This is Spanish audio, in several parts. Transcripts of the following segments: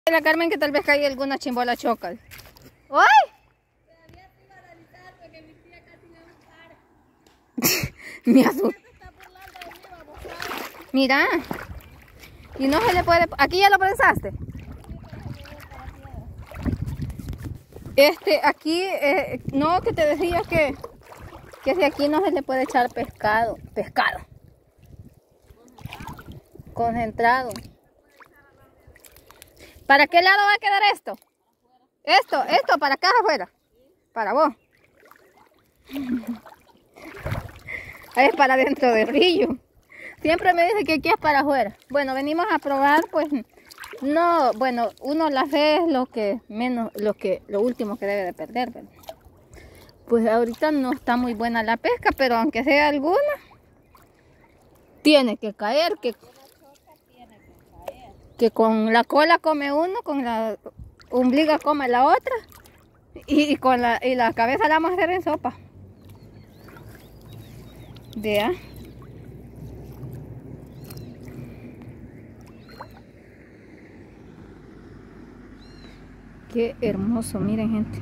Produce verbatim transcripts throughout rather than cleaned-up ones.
La Carmen que tal vez caiga alguna chimbola chocal. ¡Uy! Todavía estoy analizando porque mi tía casi no me para. Me asusta. Está burlando de mí, babosada. Mira. Y no se le puede... ¿Aquí ya lo pensaste? Este, aquí... Eh, no, que te decía que... Que si aquí no se le puede echar pescado. Pescado. Concentrado. ¿Para qué lado va a quedar esto? Esto, esto, para acá afuera. Para vos. Es para dentro del río. Siempre me dice que aquí es para afuera. Bueno, venimos a probar, pues no, bueno, uno la fe es lo que menos, lo que, lo último que debe de perder, ¿verdad? Pues ahorita no está muy buena la pesca, pero aunque sea alguna, tiene que caer, que, que con la cola come uno, con la ombliga come la otra, y, y con la, y la cabeza la vamos a hacer en sopa. Vea. Qué hermoso, miren, gente.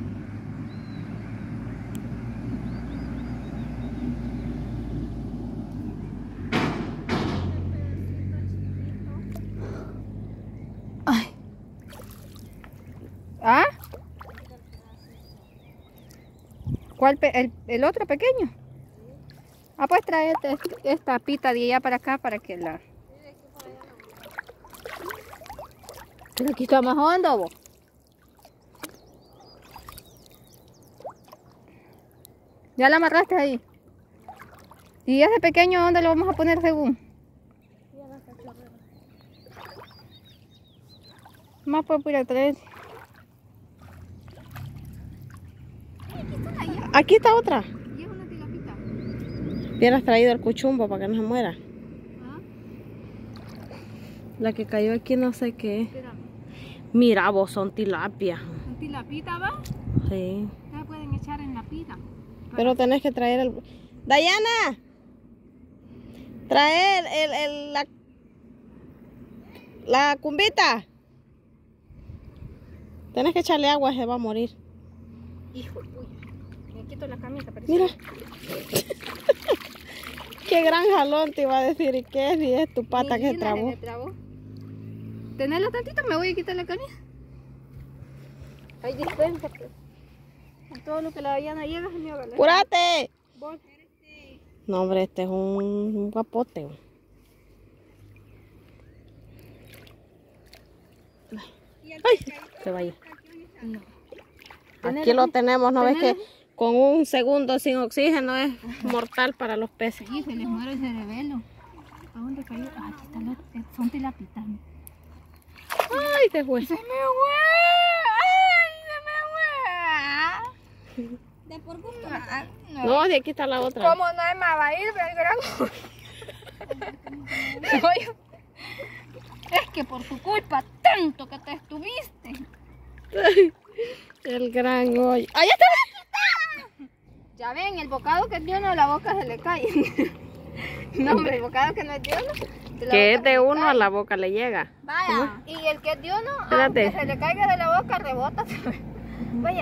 Ay. ¿Ah? ¿Cuál? Pe el, el otro pequeño? Ah, pues trae esta, esta pita de allá para acá para que la... Pero aquí está más hondo, vos. Ya la amarraste ahí. ¿Y ese pequeño dónde lo vamos a poner según? Más por ir a traer. Aquí está otra. Y es una tilapita. Hubieras traído el cuchumbo para que no se muera. ¿Ah? La que cayó aquí no sé qué es. Espérame. Mira vos, son tilapia. ¿Un tilapita va? Sí. Ustedes pueden echar en la pita. Pero tenés que traer el... ¡Dayana! Traer el, el, la... La cumbita. Tenés que echarle agua, se va a morir. Hijo de puya. Me quito la camisa. Parece. Mira. Qué gran jalón te iba a decir. ¿Y qué es? Y es tu pata que se trabó. trabó. Tenerla tantito, me voy a quitar la camisa. Hay dispensa, pues. Con todo lo que la Dayana llega, señora. ¡Apúrate! Vos. No, hombre, este es un, un guapote. Ay, se va a ir. No. Aquí lo tenemos, ¿no ves que con un segundo sin oxígeno es mortal para los peces? Sí, se les muere el cerebelo. ¿A dónde cayó? Ah, aquí están los... Son tilapitas. Ay, se fue. ¡Se me fue! ¡Ay, se me fue! De por gusto. Ah, no. No, de aquí está la otra. ¿Cómo no es más va a ir? El gran... Oye, es que por tu culpa tanto que te estuviste. El gran hoy. ¡Ahí está! Ya ven, el bocado que es de uno, la boca se le cae. No, hombre, el bocado que no es de uno. de la Que boca es de se le uno cae. a la boca le llega. Vaya, y el que es de uno, Espérate. aunque se le caiga de la boca, rebota. Vaya.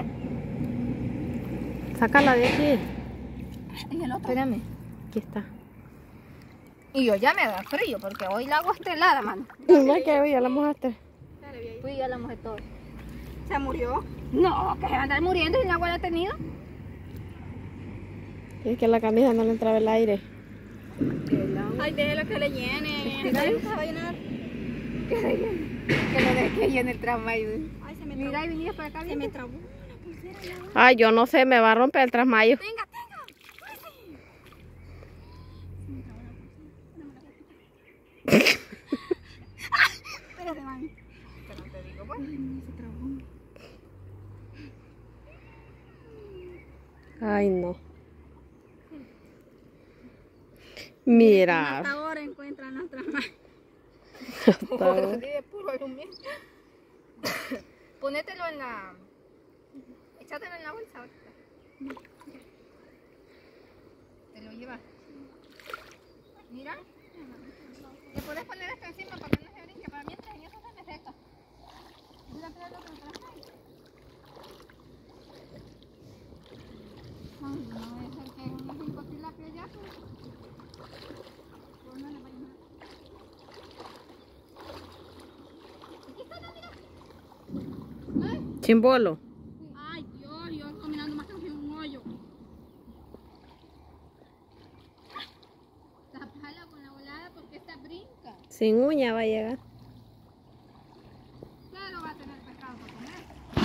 Sácala de aquí. Y el otro. Espérame. Aquí está. Y yo ya me da frío, porque hoy el agua está helada, mano. No es que hoy ya la mojaste. Fui ya la mojé todo. ¿Se murió? No, que se va a andar muriendo sin agua la ha tenido. Es que en la camisa no le entraba el aire. Ay, déjelo que le llene. ¿Sabes que se va a llenar? Que se llene. Que lo deje llene el tramayo. Ay, se me Mira, trabó. y venía para acá. Se me trabó una pulsera ya. Ay, yo no sé, me va a romper el trasmayo. Venga, tenga. Ay, sí. Se me trabó la pulsera. Espérate, mami. Que no te digo, pues. Ay, se trabó. Ay, no. Mira. Hasta ahora encuentran nuestra madre. Puro, sí, de puro aluminio. Ponételo en la... Échatelo en la bolsa ahorita. Te lo llevas. Mira. Le puedes poner esto encima para que no se brinque, para mientras en eso se me seca. Chimbolo. Ay, Dios, yo estoy mirando más que un hoyo. Tapala con la volada porque esta brinca. Sin uña va a llegar. Claro, va a tener pescado para comer.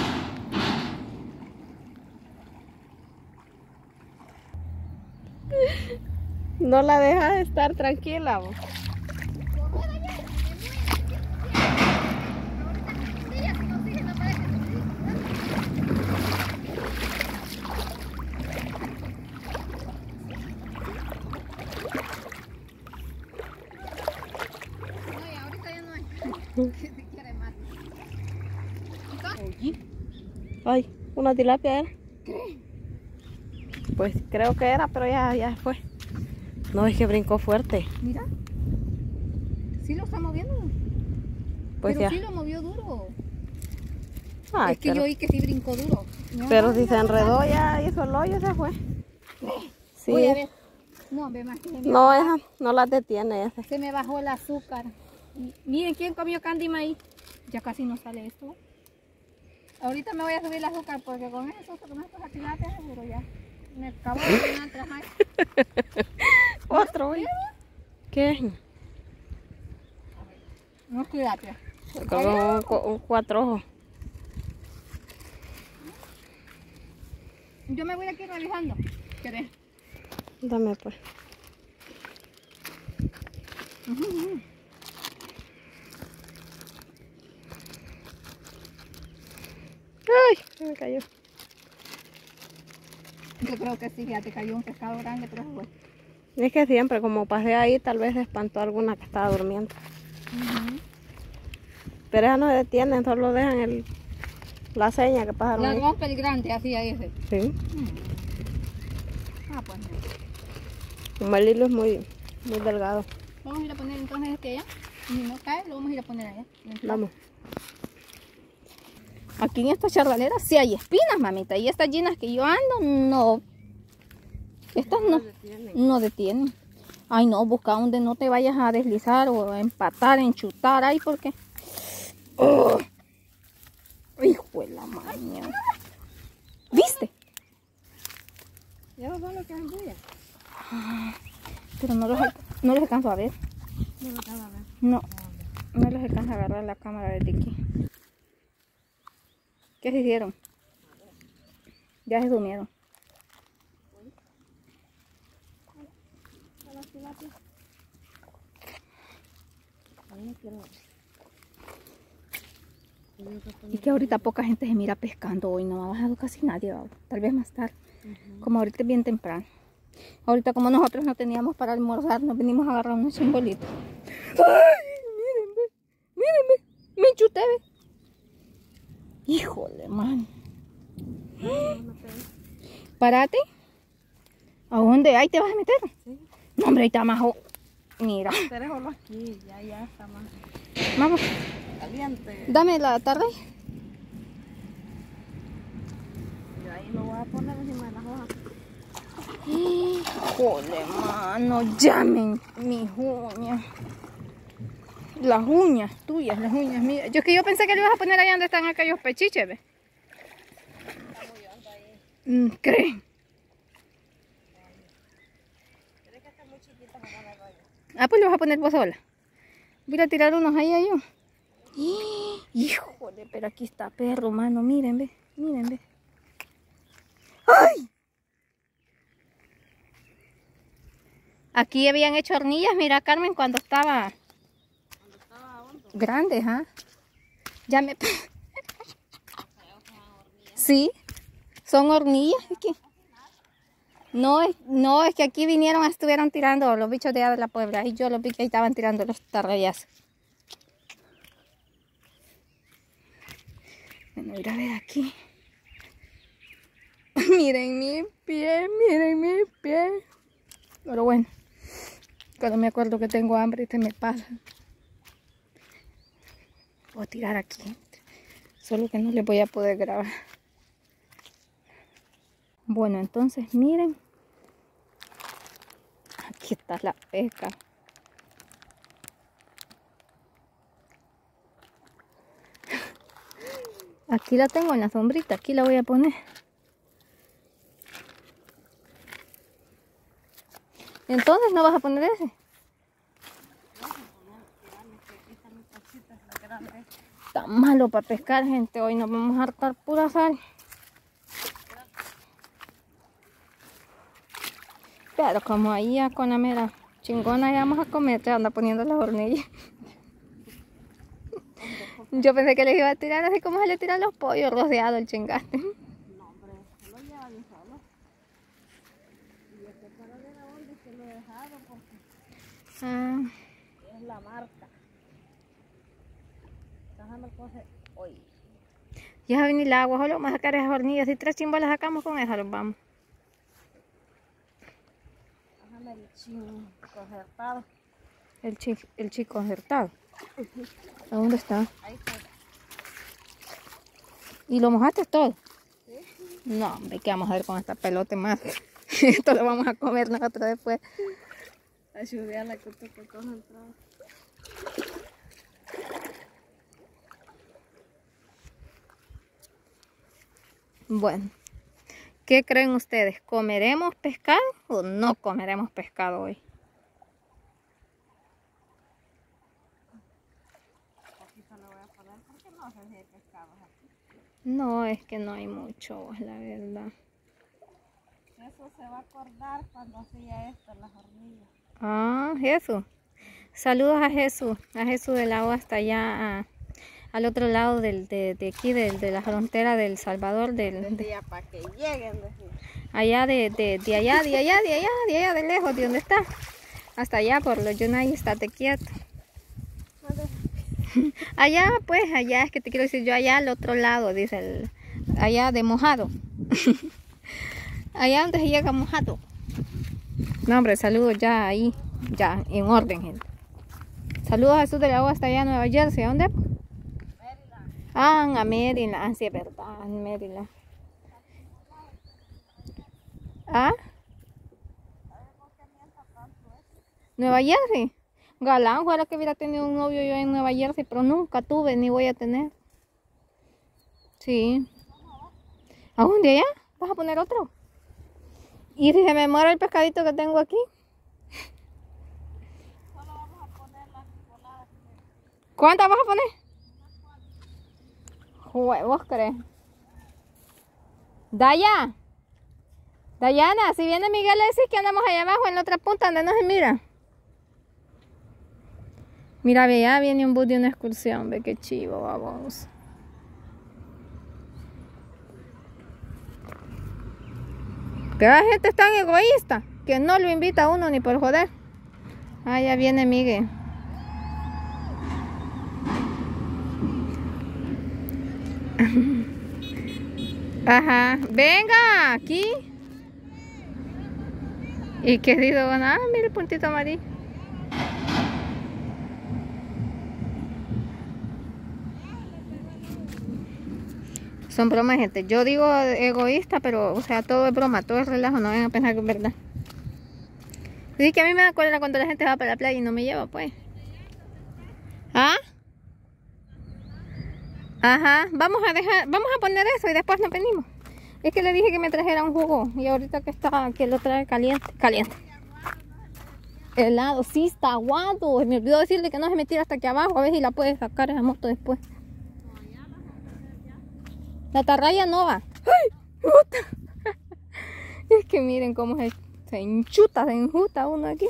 No la dejas estar tranquila, vos. Correr allá, de muy, ¿qué día sin oxígeno parece que me dijo, no, y ahorita ya no hay. ¿Qué se quiere más? Oye, Ay, una tilapia era. ¿qué? Pues creo que era, pero ya, ya fue. No, es que brincó fuerte. Mira. Sí lo está moviendo. Pues pero ya. sí lo movió duro. Ay, es que pero, yo oí que sí brincó duro. No, pero no, si no, se no, enredó ya hizo el hoyo, se fue. Sí. Voy a ver. No, ve más que se me, No, bajó, esa no la detiene ese. se me bajó el azúcar. Y miren quién comió candy maíz. Ya casi no sale esto. Ahorita me voy a subir el azúcar porque con eso, con estos tilapia, seguro ya. Me acabo de llenar tras más. Otro, güey. ¿Qué? No es tilapia. Como un, cu- un cuatro ojos. Yo me voy aquí revisando. ¿Querés? Dame pues. Ay, se me cayó. Yo creo que sí, ya te cayó un pescado grande, pero es bueno. Es que siempre, como pasé ahí, tal vez espantó a alguna que estaba durmiendo. Pero ellas no se detienen, solo dejan el, la seña que pasaron La ahí. rompe el grande, así ahí ese. Sí. Ah, pues no. Como el hilo es muy, muy delgado. Vamos a ir a poner entonces este allá. Y si no cae, lo vamos a ir a poner allá. Vamos. Aquí en esta charralera sí hay espinas, mamita. Y estas llenas que yo ando, no. Estas no, no detienen. Ay, no, busca donde no te vayas a deslizar o a empatar, enchutar. Ay, porque... Oh. Hijo de la maña. ¿Viste? Ya no son los que embulla. Pero no los, alca- no los alcanzo a ver. No lo acabo de ver. No, no los alcanza a agarrar la cámara desde aquí. ¿Qué se hicieron? Ya se durmieron. Y que ahorita poca gente se mira pescando hoy, no ha bajado casi nadie, ¿va? Tal vez más tarde, como ahorita es bien temprano. Ahorita como nosotros no teníamos para almorzar, nos venimos a agarrar unos chimbolitos. ¡Ay! Miren, ve, miren, ve, me enchuté, ve. Híjole, man. Párate. ¿A dónde? ¿Ahí te vas a meter? Sí. No, hombre, ahí está más. jo- Mira. Déjalo aquí, ya, ya está más Vamos, caliente. dame la tarde. Yo ahí lo voy a poner encima de las hojas. Híjole, mano, llamen mis uñas. Las uñas tuyas, las uñas mías. Yo es que yo pensé que le ibas a poner ahí donde están aquellos pechiches, ¿ves? Mm, ¿Creen? Ah, pues le vas a poner vos sola. Voy a tirar unos ahí a yo. Híjole, pero aquí está perro, mano. Miren, ve. Miren, ve. ¡Ay! Aquí habían hecho hornillas, mira, Carmen, cuando estaba... Grandes, ¿ah? Ya me... Sí, son hornillas. Es que... No, es, no, es que aquí vinieron, estuvieron tirando los bichos de allá de la Puebla. Y yo los vi que ahí estaban tirando los tarrayazos. Bueno, ir a ver aquí. Miren mi pie, miren mi pie. Pero bueno, cuando me acuerdo que tengo hambre, se me pasa. Voy a tirar aquí. Solo que no les voy a poder grabar. Bueno, entonces miren. Aquí está la pesca. Aquí la tengo en la sombrita, aquí la voy a poner. Entonces no vas a poner ese. Está malo para pescar, gente. Hoy nos vamos a hartar pura sal. Pero como ahí ya con la mera chingona ya vamos a comer, ya anda poniendo las hornillas. Yo pensé que les iba a tirar así como se le tiran los pollos rociados el chingaste. No, hombre, se lo lleva yo solo. Y este para ver a dónde se lo he dejado porque Ah, es la marca. Déjame coger hoy. ya va a venir el agua, solo vamos a sacar esas hornillas. Si tres chimbos las sacamos con esas, los vamos. Déjame el chin concertado. El, chi el chico concertado. ¿A dónde está? Ahí está. ¿Y lo mojaste todo? Sí. No, hombre, ¿qué vamos a hacer con esta pelota más? Esto lo vamos a comer nosotros después. Ayudé a la que te que concentrado. Bueno, ¿qué creen ustedes? ¿Comeremos pescado o no comeremos pescado hoy? Poquito le voy a poner porque no sé si hay pescados aquí. No, es que no hay mucho, la verdad. Eso se va a acordar cuando hacía esto en las hornillas. Ah, Jesús. Saludos a Jesús, a Jesús del agua hasta allá, a, al otro lado del, de, de aquí, del, de la frontera del Salvador, del, de, Decía para que lleguen, decía. allá de, de, de allá, de allá, de allá, de allá, de lejos, de donde está. Hasta allá por los Yunay, estate quieto. Allá, pues, allá, es que te quiero decir yo, allá al otro lado, dice el, allá de Mojado. Allá donde se llega Mojado. No, hombre, saludos ya ahí, ya, en orden, gente. Saludos a Jesús del agua hasta allá, Nueva Jersey. ¿A dónde? Maryland. Ah, a Maryland. Ah, sí, es verdad, en Maryland. ¿Ah? Nueva Jersey. Galán, ojalá que hubiera tenido un novio yo en Nueva Jersey, pero nunca tuve, ni voy a tener. Sí. ¿A dónde allá? ¿Vas a poner otro? ¿Y si se me muere el pescadito que tengo aquí? Solo vamos a poner las coladas. ¿Cuántas vas a poner? Jue, ¿vos crees? Daya. Dayana, si viene Miguel le decís que andamos allá abajo en la otra punta donde no se mira. Mira, ve, ya viene un bus de una excursión, ve qué chivo, vamos. Que la gente es tan egoísta que no lo invita a uno ni por joder. Ah, ya viene Miguel. Ajá, venga, aquí. Y querido, ah, mira el puntito amarillo. Son bromas, gente. Yo digo egoísta, pero, o sea, todo es broma, todo es relajo, no vayan a pensar que es verdad. Sí, que a mí me da cólera cuando la gente va para la playa y no me lleva, pues. ¿Ah? Ajá, vamos a dejar, vamos a poner eso y después nos venimos. Es que le dije que me trajera un jugo y ahorita que está, que lo trae caliente, caliente. Helado, sí, está aguado. Me olvidó decirle que no se metiera hasta aquí abajo, a ver si la puede sacar esa moto después. La atarraya no va. ¡Ay! ¡Puta! Es que miren cómo se, se enchuta, se enjuta uno aquí.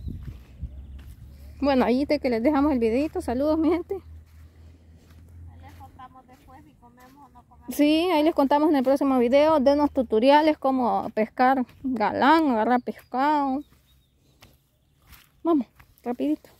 Bueno, ahí de que les dejamos el videito. Saludos, mi gente. Ahí les contamos después si comemos o no comemos. Sí, ahí les contamos en el próximo video. Denos tutoriales cómo pescar galán, agarrar pescado. Vamos, rapidito.